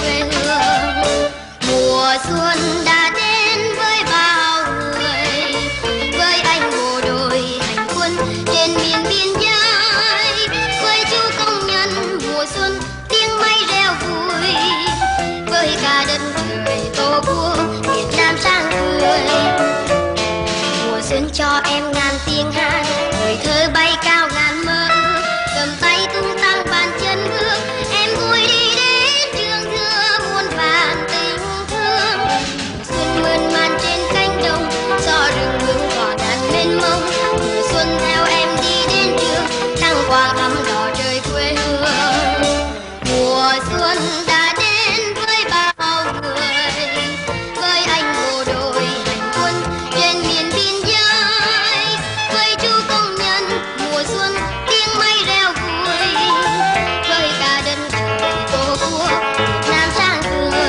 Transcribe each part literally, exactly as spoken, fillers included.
quê hương. Mùa xuân đã đến với bao người, với anh bộ đội hành quân trên miền biên giới, với chú công nhân mùa xuân tiếng máy reo vui, với cả đất trời tổ quốc Việt Nam sáng cười. Mùa xuân cho em ngàn tiếng hát, tuổi thơ bay cao ngàn mơ, cầm tay tung tăng bàn chân bước, em vui đi đến trường thưa muôn vàn tình thương. Mùa xuân mơn man trên cánh đồng, gió rừng hương tỏa tàn mênh mông, mùa xuân theo em đi đến trường, thăng quang ấm đỏ trời quê hương. Mùa xuân đã đến với bao người, với anh bộ đội hành quân trên miền biên giới, với chú công nhân mùa xuân tiếng máy reo vui, với cả đất trời tổ quốc Việt Nam sáng cười.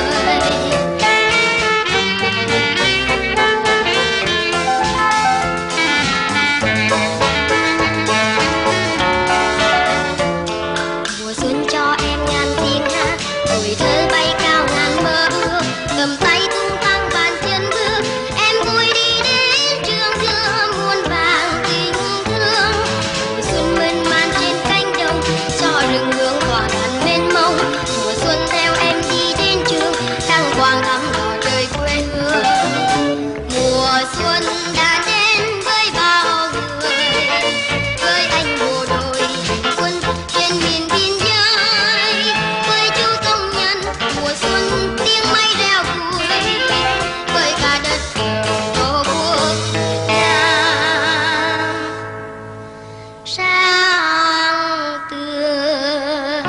Mùa xuân cho em ngàn tiếng hát, tuổi thơ bay cao ngàn mơ ước, cầm tay tung tăng bàn chân bước, em vui đi đến trường thưa muôn vàng tình thương. Mùa xuân mơn man trên cánh đồng, gió rừng hương tỏa tàn mênh mông, mùa xuân theo em đi đến trường, thăng quang ấm đỏ trời quê hương. Mùa xuân đã đến với bao người, với anh bộ đội hành quân trên miền biên giới, với chú công nhân mùa xuân tiếng máy reo vui, với cả đất trời tổ quốc Việt Nam sáng tươi.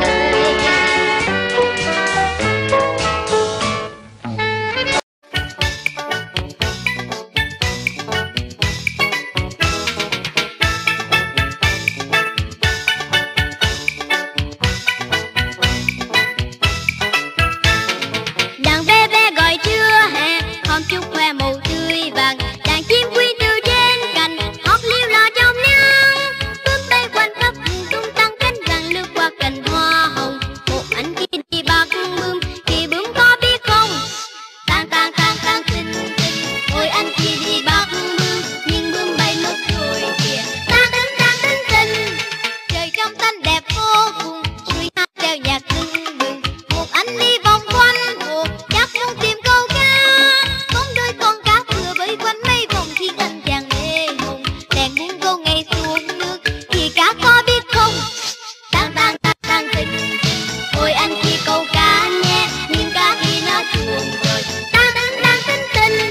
Đàn bé bé gọi trưa hè, hôm chúc khoe màu tươi vàng, đàn chim quy từ trên cành, hót liêu lo trong nắng, bướm bay quanh khắp tung tăng cánh vàng lướt qua cành hoa hồng. Một anh kia đi bắt bướm, thì bướm có biết không? Tang tang tang tang tình tình, ôi anh kia đi bắt bướm, nhưng bướm bay mất rồi kìa. Tang tính tang tính tình, trời trong xanh đẹp vô cùng, suy hát theo nhạc tưng bừng. Một anh đi vòng quanh hồ, chắc muốn tìm câu cá, bóng đôi con cá vừa bơi quanh mấy vòng khiến anh chàng mê hồn. Đèn buông câu ngay xuống nước, thì cá có biết không? Tang tang tang tang tình tình, ôi anh chỉ câu cá nhé, nhưng cá khi nó chuồn rồi. Tang tang tang tính tình.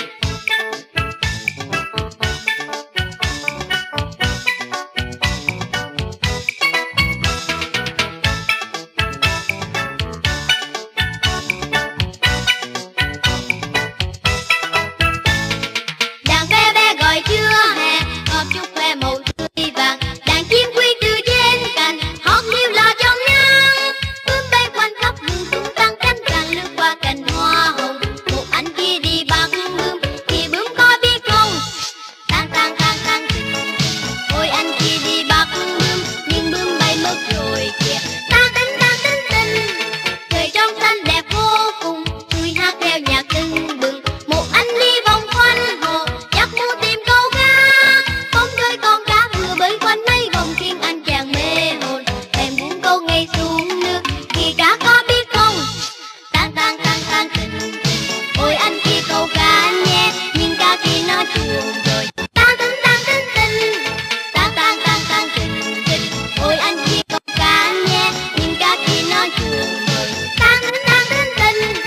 Đàn bé bé gọi trưa hè, hôm chúc khoe màu tươi vàng, đàn chim quy từ trên cành, hót liêu lo trong nắng, bướm bay quanh khắp vườn tung tăng cánh vàng lướt qua cành hoa hồng. Một anh kia đi bắt bướm, thì bướm có biết không? Tang tang tang tang tình tình, ôi anh kia đi bắt bướm, nhưng bướm bay mất rồi kìa. Tang tính tang tính tình, trời trong xanh đẹp vô cùng, tôi hát theo nhạc tưng bừng. Một anh đi vòng quanh hồ, chắc muốn tìm câu cá, bóng đôi con cá vừa bơi quanh mấy vòng khiến anh chàng mê hồn. Em muốn câu ngay xuống nước, thì cá có biết không? Tang tang tang tang tình tình, ôi anh kia câu cá nhé, nhưng cá khi nó chuồn rồi. Tang tính tang tính tình, tang tang tang tang tình tình, ôi anh kia câu cá nhé, nhưng cá khi nó chuồn rồi. Tang tính tang tính tình.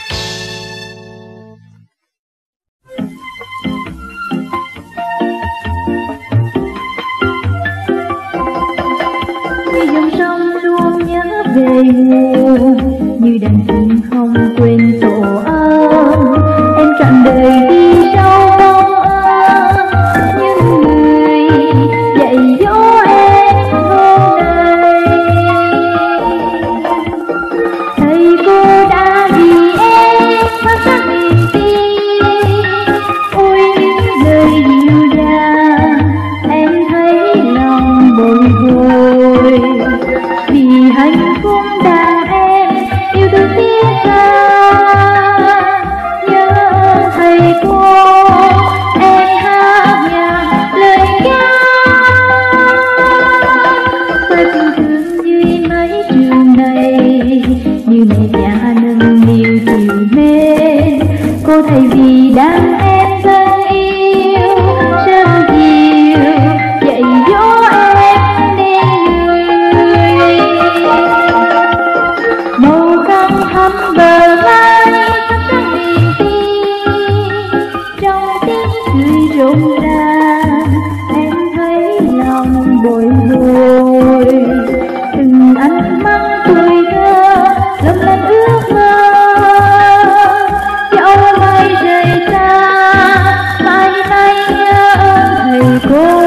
Như dòng sông luôn nhớ về nguồn, như đàn chim không quên tổ ấm. Em trọn đời đi sau công ơn, những người dạy dỗ em vô đời. Thầy cô đã vì em phát sắc niềm tin, ôi những lời dịu dàng em thấy lòng bồi hồi. Vì hạnh phúc đàn em yêu thương tiếng nhiều chiều mến. Cô thầy vì đang em thân yêu, sớm chiều dạy dỗ em nên người. Màu khăn thắm bờ vai thắp sáng niềm tin, trong tiếng cười rộn ràng em thấy lòng bồi hồi. Từng ánh mắt tuổi thơ lấp lánh ước mơ, dẫu mây rời xa mãi mãi nhớ thầy cô.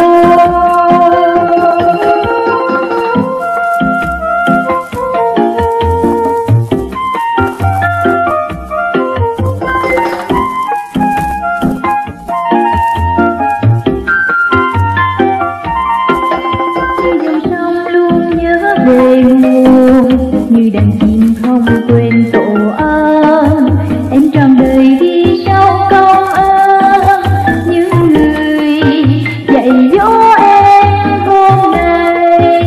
Về nguồn như đàn chim không quên tổ ấm, em trọn đời đi sau công ơn những người dạy dỗ em hôm nay.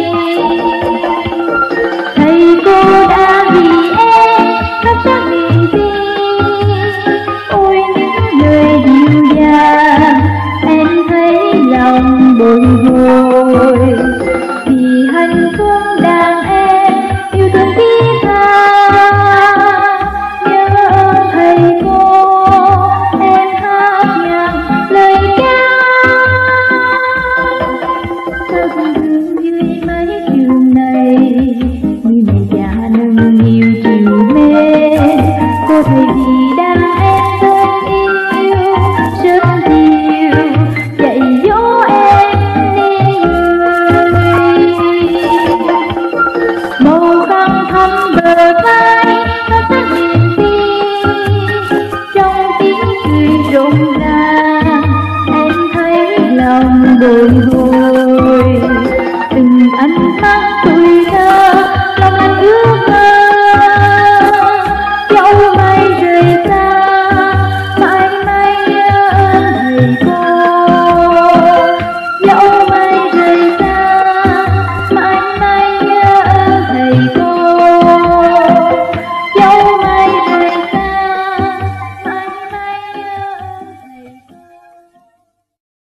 Thầy cô đã vì em thắp sáng niềm tin, ôi những lời dịu dàng em thấy lòng bồi hồi. Vì hạnh phúc đàn em yêu thương thiết tha, nhớ ơn thầy cô em hát nhạc lời ca. Thật thương dưới mái trường này, như mẹ già nâng niu chiều mến. Cô thầy